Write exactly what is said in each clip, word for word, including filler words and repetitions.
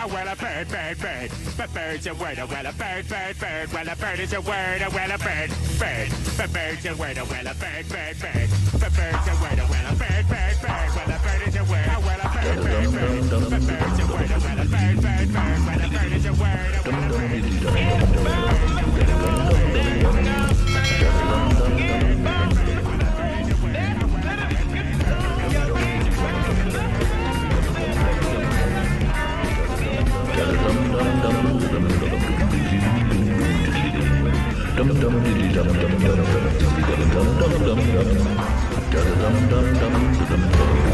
Oh, well, a bird, bird, bird. But bird's a word. Oh, well, a bird, bird, bird. Well, a bird is a word. Oh, well, a bird, bird. But bird's a word. Oh, well, a bird, bird, bird. But bird's a word. Oh, well, a bird, bird, bird. Well, a bird is a word. Oh, well, a bird, bird, bird. But bird's a word. Oh, well, a bird, bird, bird. Well, a bird is a word. Oh, well, a Dum dum dum dum dum dum dum dum dum dum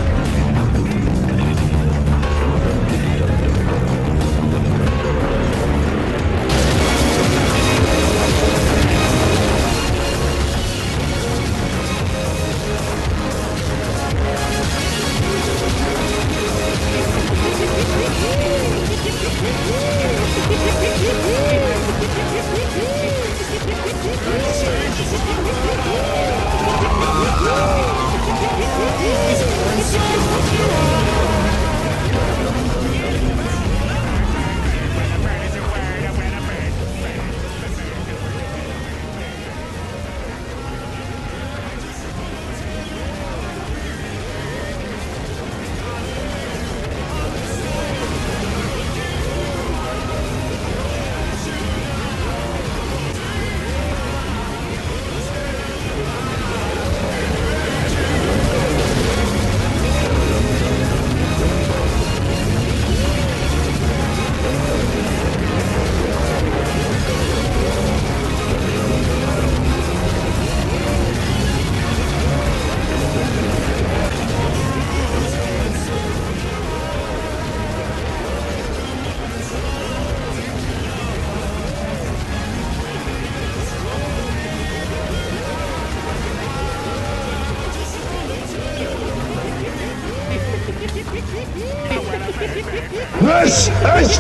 This is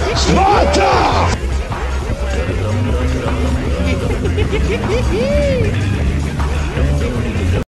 Sparta!